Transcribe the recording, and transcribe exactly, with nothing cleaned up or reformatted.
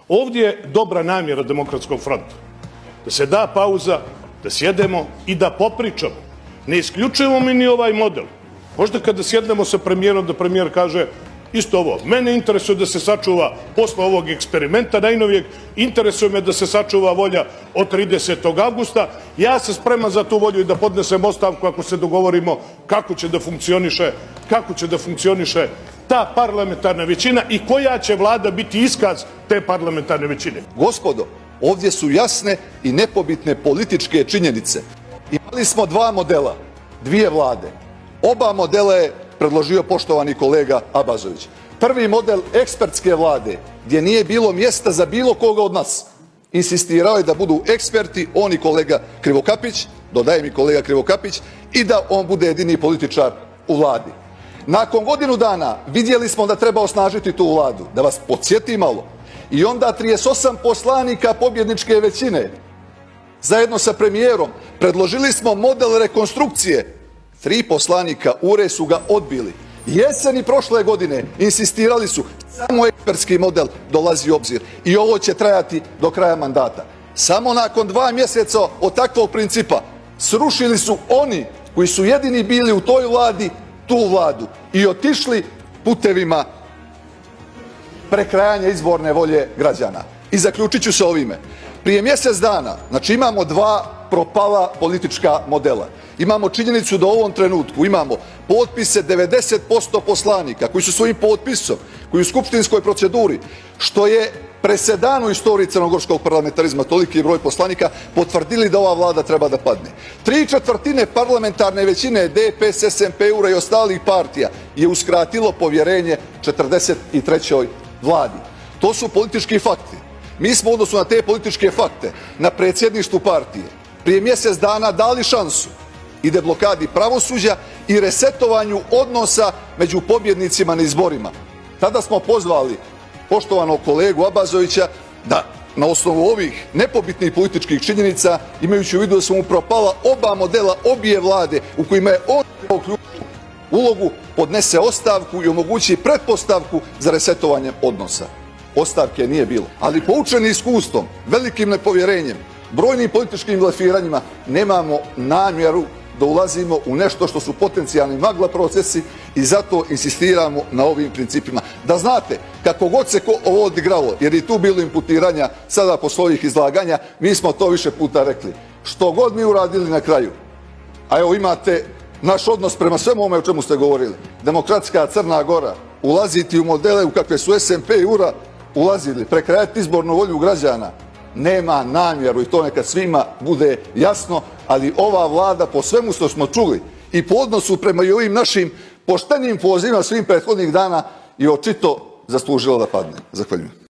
Ovdje je dobra namjera Demokratskog fronta. Da se da pauza, da sjedemo i da popričamo. Ne isključujemo mi ni ovaj model. Možda kada sjednemo sa premijerom, da premijer kaže isto ovo. Mene interesuje da se sačuva posle ovog eksperimenta najnovijeg, interesuje me da se sačuva volja od tridesetog avgusta. Ja sam spreman za tu volju i da podnesem ostavku ako se dogovorimo kako će da funkcioniše, kako će da funkcioniše ta parlamentarna većina i koja će vlada biti iskaz te parlamentarne većine. Gospodo, ovdje su jasne i nepobitne političke činjenice. Imali smo dva modela, dvije vlade. Oba modela je predložio poštovani kolega Abazović. Prvi model ekspertske vlade, gdje nije bilo mjesta za bilo koga od nas. Insistirao je da budu eksperti, on i kolega Krivokapić, dodajem i kolega Krivokapić, i da on bude jedini političar u vladi. Nakon godinu dana vidjeli smo da treba osnažiti tu vladu, da vas podsjeti malo. I onda trideset osam poslanika pobjedničke većine, zajedno sa premijerom, predložili smo model rekonstrukcije. Tri poslanika U R E su ga odbili. Jeseni prošle godine insistirali su, samo ekspertski model dolazi u obzir i ovo će trajati do kraja mandata. Samo nakon dva mjeseca od takvog principa srušili su oni koji su jedini bili u toj vladi tu vladu i otišli putevima prekrajanja izborne volje građana. I zaključit ću se ovime. Prije mjesec dana, znači imamo dva propala politička modela. Imamo činjenicu da u ovom trenutku imamo potpise devedeset posto poslanika koji su svojim potpisom, koji u skupštinskoj proceduri, što je presedan u istoriji crnogorskog parlamentarizma, toliki broj poslanika, potvrdili da ova vlada treba da padne. Tri četvrtine parlamentarne većine D P S, S M P, U R A i ostalih partija je uskratilo povjerenje četrdeset trećoj vladi. To su politički fakti. Mi smo u odnosu na te političke fakte na predsjedništvu partije prije mjesec dana dali šansu i deblokadi pravosuđa i resetovanju odnosa među pobjednicima na izborima. Tada smo pozvali poštovanog kolegu Abazovića da na osnovu ovih nepobitnih političkih činjenica, imajući u vidu da su mu propala oba modela obje vlade u kojima je on imao ključnu ulogu, podnese ostavku i omogući pretpostavku za resetovanje odnosa. Ostavke nije bilo. Ali poučeni iskustvom, velikim nepovjerenjem, brojnim političkim blefiranjima, nemamo namjeru da ulazimo u nešto što su potencijalni magla procesi i zato insistiramo na ovim principima. Da znate, kako god se ovo odigralo, jer i tu bilo imputiranja sada po svojih izlaganja, mi smo to više puta rekli. Što god mi uradili na kraju, a evo imate naš odnos prema svemu ovome o čemu ste govorili, Demokratska Crna Gora, ulaziti u modele u kakve su S M P i U R A ulazili, prekrajati izbornu volju građana, nema namjeru i to neka svima bude jasno, ali ova vlada po svemu što smo čuli i po odnosu prema i ovim našim poštenim pozivima svim prethodnih dana je očito zaslužila da padne. Zahvaljujem.